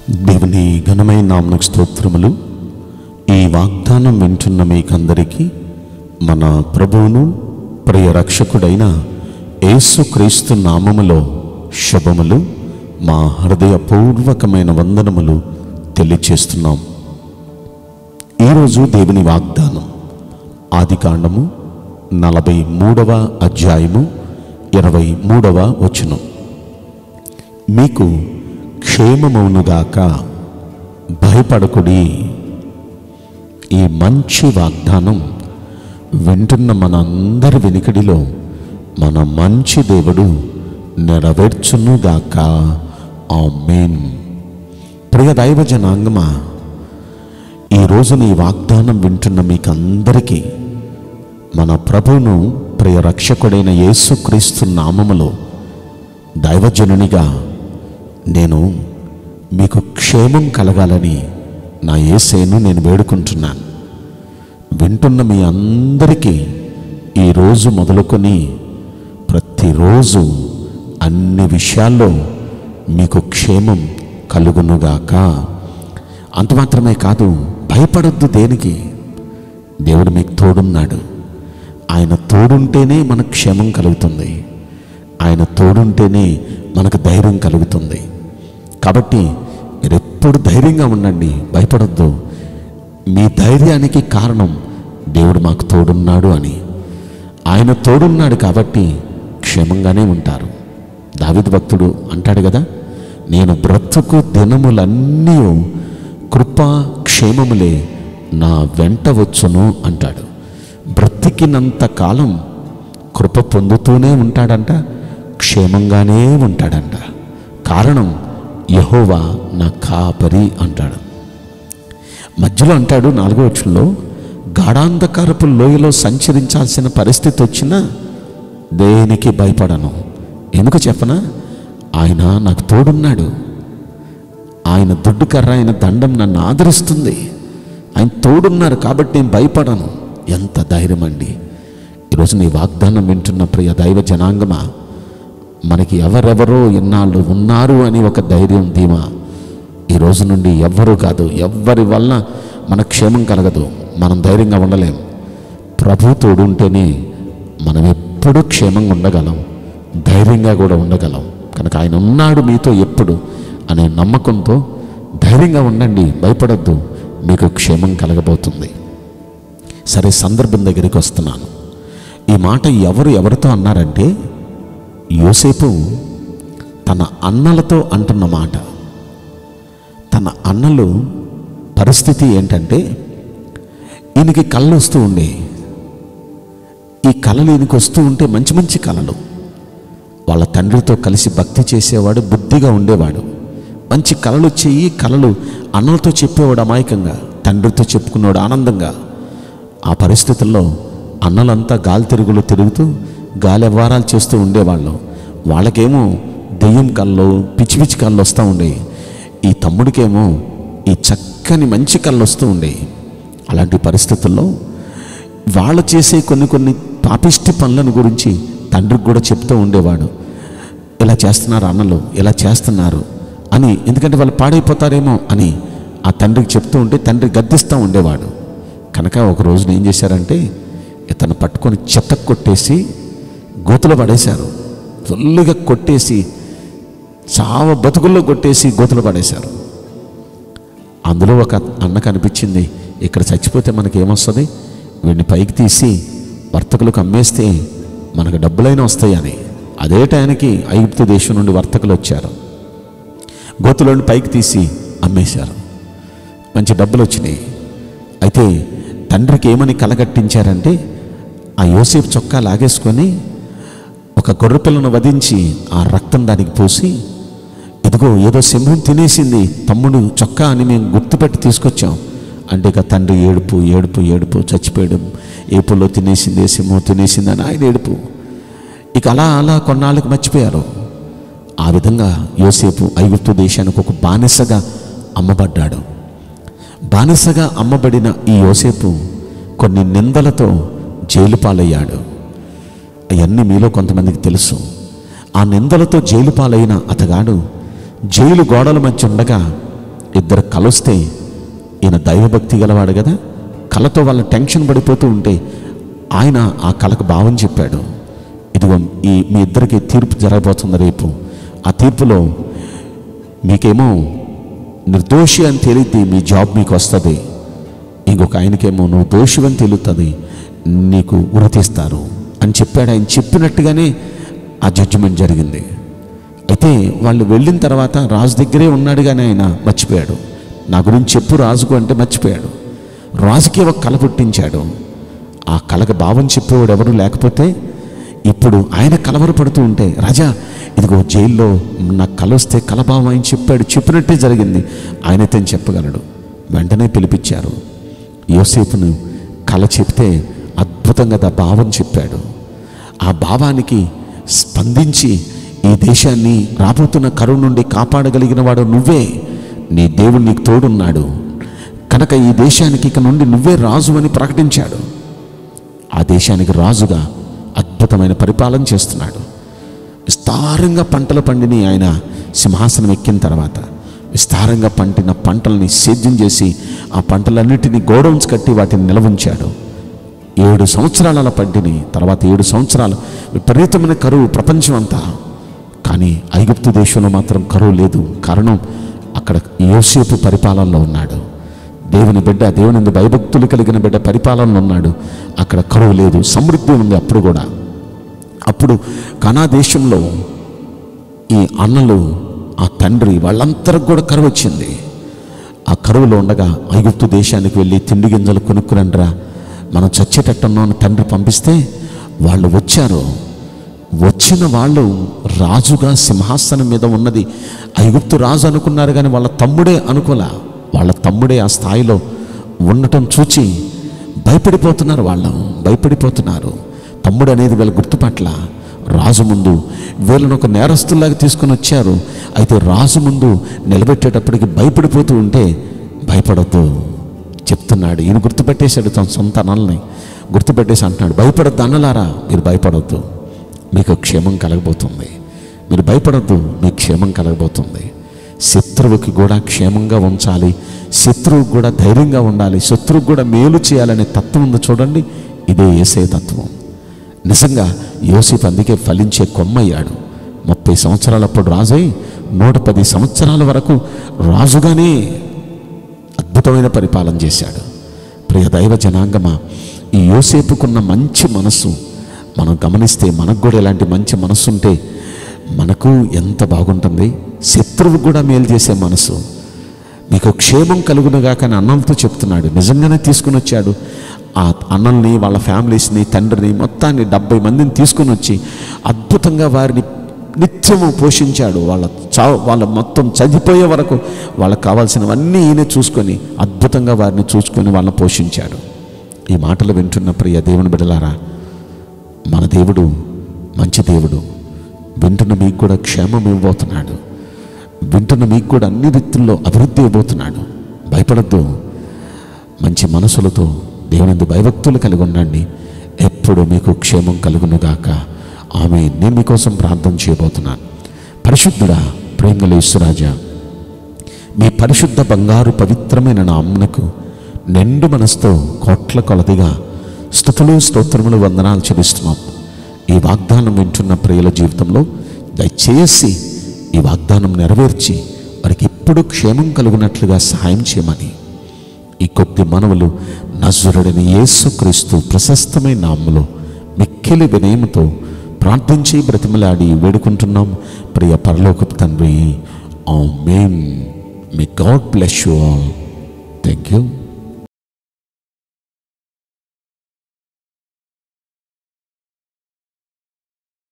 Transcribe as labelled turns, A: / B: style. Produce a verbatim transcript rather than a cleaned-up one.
A: దేవుని ఘనమైన నామమునకు స్తోత్రములు. ఈ వాగ్దానం వింటున్న మీకందరికీ మన ప్రభువును ప్రియ రక్షకుడైన యేసుక్రీస్తు నామములో శుభములు, మా హృదయపూర్వకమైన వందనములు తెలియచేస్తున్నాం. ఈరోజు దేవుని వాగ్దానం ఆదికాండము నలభై మూడవ అధ్యాయము ఇరవై మూడవ వచనం. మీకు క్షేమమౌనుగాక, భయపడకుడి. ఈ మంచి వాగ్దానం వింటున్న మనందరి వెనుకడిలో మన మంచి దేవుడు నెరవేర్చునుగాక. ఆమేన్. ప్రియ దైవ జనాంగమా, ఈరోజు నీ వాగ్దానం వింటున్న మీకందరికీ మన ప్రభువును ప్రియ రక్షకుడైన యేసుక్రీస్తు నామములో దైవజనునిగా నేను మీకు క్షేమం కలగాలని నా యేసేను నేను వేడుకుంటున్నాను. వింటున్న మీ అందరికీ ఈరోజు మొదలుకొని ప్రతిరోజు అన్ని విషయాల్లో మీకు క్షేమం కలుగునుగాక. అంత మాత్రమే కాదు, భయపడొద్దు. దేనికి? దేవుడు మీకు తోడున్నాడు. ఆయన తోడుంటేనే మనకు క్షేమం కలుగుతుంది. ఆయన తోడుంటేనే మనకు ధైర్యం కలుగుతుంది. కాబట్టి మీరు ఎప్పుడు ధైర్యంగా ఉండండి, భయపడొద్దు. మీ ధైర్యానికి కారణం దేవుడు మాకు తోడున్నాడు అని. ఆయన తోడున్నాడు కాబట్టి క్షేమంగానే ఉంటారు. దావీదు భక్తుడు అంటాడు కదా, నేను బ్రతుకు దినములన్నీ కృపా క్షేమములే నా వెంట వచ్చును అంటాడు. బ్రతికినంత కాలం కృప పొందుతూనే ఉంటాడంట, క్షేమంగానే ఉంటాడంట. కారణం యెహోవా నా కాపరి అంటాడు. మధ్యలో అంటాడు నాలుగో వచనంలో, గాఢాంధకారపు లోయలో సంచరించాల్సిన పరిస్థితి వచ్చినా దేనికి భయపడను. ఎందుకు చెప్పనా? ఆయన నాకు తోడున్నాడు. ఆయన దుడ్డు కర్ర, ఆయన దండం నన్ను ఆదరిస్తుంది. ఆయన తోడున్నారు కాబట్టి నేను భయపడను. ఎంత ధైర్యం అండి! ఈరోజు నీ వాగ్దానం వింటున్న ప్రియ దైవ జనాంగమా, మనకి ఎవరెవరో ఇన్నాళ్ళు ఉన్నారు అని ఒక ధైర్యం, ధీమా ఈ రోజు నుండి ఎవ్వరూ కాదు. ఎవ్వరి వల్ల మన క్షేమం కలగదు. మనం ధైర్యంగా ఉండలేం. ప్రభు తోడు ఉంటేనే మనం ఎప్పుడూ క్షేమంగా ఉండగలం, ధైర్యంగా కూడా ఉండగలం. కనుక ఆయన ఉన్నాడు మీతో ఎప్పుడు అనే నమ్మకంతో ధైర్యంగా ఉండండి, భయపడొద్దు. మీకు క్షేమం కలగబోతుంది. సరే, సందర్భం దగ్గరికి వస్తున్నాను. ఈ మాట ఎవరు ఎవరితో అన్నారంటే, యోసేపు తన అన్నలతో అంటున్న మాట. తన అన్నలు పరిస్థితి ఏంటంటే, ఈయనకి కళ్ళు వస్తూ ఉండే. ఈ కళలు ఈయనకి వస్తూ ఉంటే మంచి మంచి కళలు. వాళ్ళ తండ్రితో కలిసి భక్తి చేసేవాడు, బుద్ధిగా ఉండేవాడు. మంచి కళలు చెయ్యి కళలు అన్నలతో చెప్పేవాడు అమాయకంగా, తండ్రితో చెప్పుకునేవాడు ఆనందంగా. ఆ పరిస్థితుల్లో అన్నలంతా గాలి తిరుగులు తిరుగుతూ గాలి వ్యవహారాలు చేస్తూ ఉండేవాళ్ళు. వాళ్ళకేమో దెయ్యం కళ్ళు, పిచ్చి పిచ్చి కళ్ళు వస్తూ ఉండేవి. ఈ తమ్ముడికేమో ఈ చక్కని మంచి కళ్ళు వస్తూ ఉండేవి. అలాంటి పరిస్థితుల్లో వాళ్ళు చేసే కొన్ని కొన్ని పాపిష్టి పనులను గురించి తండ్రికి కూడా చెప్తూ ఉండేవాడు. ఇలా చేస్తున్నారు అన్నలు, ఇలా చేస్తున్నారు అని. ఎందుకంటే వాళ్ళు పాడైపోతారేమో అని ఆ తండ్రికి చెప్తూ ఉంటే తండ్రి గద్దిస్తూ ఉండేవాడు. కనుక ఒక రోజున ఏం చేశారంటే, ఇతను పట్టుకొని చెత్త కొట్టేసి గోతులో పడేశారు. ఫుల్లుగా కొట్టేసి చావ బతుకుల్లో కొట్టేసి గోతులో పడేశారు. అందులో ఒక అన్న కనిపించింది, ఇక్కడ చచ్చిపోతే మనకి ఏమొస్తుంది, వీడిని పైకి తీసి వర్తకులకు అమ్మేస్తే మనకు డబ్బులైనా వస్తాయని. అదే టైంకి ఐగుప్తు దేశం నుండి వర్తకులు వచ్చారు. గోతులోని పైకి తీసి అమ్మేశారు. మంచి డబ్బులు వచ్చినాయి. అయితే తండ్రికి ఏమని కలగట్టించారంటే, ఆ యోసేపు చొక్కా లాగేసుకొని ఒక గొర్రెపిల్లను వధించి ఆ రక్తం దానికి పోసి, ఇదిగో ఏదో సింహం తినేసింది తమ్ముడు చొక్కా అని మేము గుర్తుపెట్టి తీసుకొచ్చాం అంటే, ఇక తండ్రి ఏడుపు ఏడుపు ఏడుపు చచ్చిపోయాడు, ఏపుల్లో తినేసింది, సింహం తినేసింది అని ఆయన ఏడుపు. ఇక అలా అలా కొన్నాళ్ళకి మర్చిపోయారు. ఆ విధంగా యోసేపు ఐగుప్తు దేశానికి ఒక బానిసగా అమ్మబడ్డాడు. బానిసగా అమ్మబడిన ఈ యోసేపు కొన్ని నిందలతో జైలు పాలయ్యాడు. అవన్నీ మీలో కొంతమందికి తెలుసు. ఆ నిందలతో జైలు పాలైన అతగాడు జైలు గోడల మధ్య ఉండగా ఇద్దరు కలుస్తే ఈయన దైవభక్తి గలవాడు కదా, కళతో వాళ్ళ టెన్షన్ పడిపోతూ ఉంటే ఆయన ఆ కళకు భావం చెప్పాడు, ఇదిగో ఈ మీ ఇద్దరికి తీర్పు జరగబోతుంది రేపు, ఆ తీర్పులో మీకేమో నిర్దోషి అని తేలిద్ది, మీ జాబ్ మీకు వస్తుంది, ఇంకొక ఆయనకేమో నువ్వు దోషి అని తేలుతుంది, నీకు ఉరి తీస్తారు అని చెప్పాడు. ఆయన చెప్పినట్టుగానే ఆ జడ్జిమెంట్ జరిగింది. అయితే వాళ్ళు వెళ్ళిన తర్వాత రాజు దగ్గరే ఉన్నాడు కానీ ఆయన మర్చిపోయాడు. నా గురించి చెప్పు రాజుకు అంటే మర్చిపోయాడు. రాజుకి ఒక కళ పుట్టించాడు. ఆ కళకు భావం చెప్పేవాడు ఎవరు లేకపోతే ఇప్పుడు ఆయన కలవరపడుతూ ఉంటే, రాజా ఇదిగో జైల్లో నాకు కళ వస్తే కలభావం ఆయన చెప్పాడు, చెప్పినట్టే జరిగింది, ఆయనైతే చెప్పగలడు. వెంటనే పిలిపించారు. యోసేపును కళ చెప్తే అద్భుతంగా దా భావం చెప్పాడు. ఆ భావానికి స్పందించి ఈ దేశాన్ని రాబోతున్న కరువు నుండి కాపాడగలిగిన వాడు నువ్వే, నీ దేవుడు నీకు తోడున్నాడు కనుక ఈ దేశానికి ఇక నుండి నువ్వే రాజు అని ప్రకటించాడు. ఆ దేశానికి రాజుగా అద్భుతమైన పరిపాలన చేస్తున్నాడు. విస్తారంగా పంటలు పండిని ఆయన సింహాసనం ఎక్కిన తర్వాత విస్తారంగా పండిన పంటల్ని సేద్యం చేసి ఆ పంటలన్నిటినీ గోడౌన్స్ కట్టి వాటిని నిలవుంచాడు. ఏడు సంవత్సరాలు అలా పండిని. తర్వాత ఏడు సంవత్సరాలు విపరీతమైన కరువు ప్రపంచం అంతా. కానీ ఐగుప్తు దేశంలో మాత్రం కరువు లేదు. కారణం అక్కడ యోసేపు పరిపాలనలో ఉన్నాడు. దేవుని బిడ్డ, దేవుని భయభక్తులు కలిగిన బిడ్డ పరిపాలనలో ఉన్నాడు. అక్కడ కరువు లేదు, సమృద్ధి ఉంది. అప్పుడు కూడా అప్పుడు కనా దేశంలో ఈ అన్నలు, ఆ తండ్రి వాళ్ళందరికి కూడా కరువు వచ్చింది. ఆ కరువులో ఉండగా ఐగుప్తు దేశానికి వెళ్ళి తిండి గింజలు కొనుక్కురండ్రా, మనం చచ్చేటట్టున్నాం అని తండ్రి పంపిస్తే వాళ్ళు వచ్చారు. వచ్చిన వాళ్ళు రాజుగా సింహాసనం మీద ఉన్నది ఐగుప్తు రాజు అనుకున్నారు కానీ వాళ్ళ తమ్ముడే అనుకోలే. వాళ్ళ తమ్ముడే ఆ స్థాయిలో ఉండటం చూచి భయపడిపోతున్నారు. వాళ్ళు భయపడిపోతున్నారు. తమ్ముడు అనేది వీళ్ళ గుర్తుపట్ల. రాజు ముందు వీళ్ళను ఒక నేరస్తుల్లాగా తీసుకొని వచ్చారు. అయితే రాజు ముందు నిలబెట్టేటప్పటికి భయపడిపోతూ ఉంటే భయపడద్దు చెప్తున్నాడు. ఈయన గుర్తుపెట్టేశాడు, తన సొంత అన్నల్ని గుర్తుపెట్టేసి అంటున్నాడు, భయపడద్దు అన్నలారా, మీరు భయపడద్దు, మీకు క్షేమం కలగబోతుంది. మీరు భయపడద్దు, మీకు క్షేమం కలగబోతుంది. శత్రువుకి కూడా క్షేమంగా ఉంచాలి, శత్రువుకి కూడా ధైర్యంగా ఉండాలి, శత్రువుకి కూడా మేలు చేయాలనే తత్వం ఉంది చూడండి. ఇదే యేసయ్య తత్వం. నిజంగా యోసేపు అందుకే ఫలించే కొమ్మయ్యాడు. ముప్పై సంవత్సరాలప్పుడు రాజై నూట పది సంవత్సరాల వరకు రాజుగానే అద్భుతమైన పరిపాలన చేశాడు. ప్రియ దైవ జనాంగమా, ఈ యోసేపుకున్న మంచి మనస్సు మనం గమనిస్తే మనకు కూడా ఇలాంటి మంచి మనస్సు ఉంటే మనకు ఎంత బాగుంటుంది. శత్రువు కూడా మేలు చేసే మనసు. మీకు క్షేమం కలుగునుగా కానీ అన్నలతో చెప్తున్నాడు. నిజంగానే తీసుకుని వచ్చాడు. ఆ అన్నల్ని, వాళ్ళ ఫ్యామిలీస్ని, తండ్రిని మొత్తాన్ని డెబ్బై మందిని తీసుకుని వచ్చి అద్భుతంగా వారిని నిత్యము పోషించాడు. వాళ్ళ చావు వాళ్ళ మొత్తం చనిపోయే వరకు వాళ్ళకు కావాల్సినవన్నీ ఈయన చూసుకొని అద్భుతంగా వారిని చూసుకొని వాళ్ళని పోషించాడు. ఈ మాటలు వింటున్న ప్రియ దేవుని బిడ్డలారా, మన దేవుడు మంచి దేవుడు. వింటున్న మీకు కూడా క్షేమం ఇవ్వబోతున్నాడు. వింటున్న మీకు కూడా అన్ని రీతుల్లో అభివృద్ధి ఇవ్వబోతున్నాడు. భయపడద్దు. మంచి మనసులతో దేవుని భయభక్తులు కలిగి ఉండండి. ఎప్పుడు మీకు క్షేమం కలుగునుగాక. ఆమె నేను మీకోసం ప్రార్థన చేయబోతున్నాను. పరిశుద్ధుడా, ప్రేమగల యేసురాజా, మీ పరిశుద్ధ బంగారు పవిత్రమైన నామమునకు నిండు మనసుతో కోట్ల కొలదిగా స్తుతులు, స్తోత్రములు, వందనాలు చెల్లిస్తున్నాం. ఈ వాగ్దానం వింటున్న ప్రియుల జీవితంలో దయచేసి ఈ వాగ్దానం నెరవేర్చి వారికి ఎప్పుడు క్షేమం కలుగునట్లుగా సహాయం చేయమని ఈ కొద్ది మనవులు నజరుడైన యేసుక్రీస్తు ప్రశస్తమైన నామములో మిక్కిలి వినయముతో ప్రార్థించి బ్రతిమలాడి వేడుకుంటున్నాం ప్రియ పరలోకపు తండ్రి. Amen. May God bless you all. Thank you.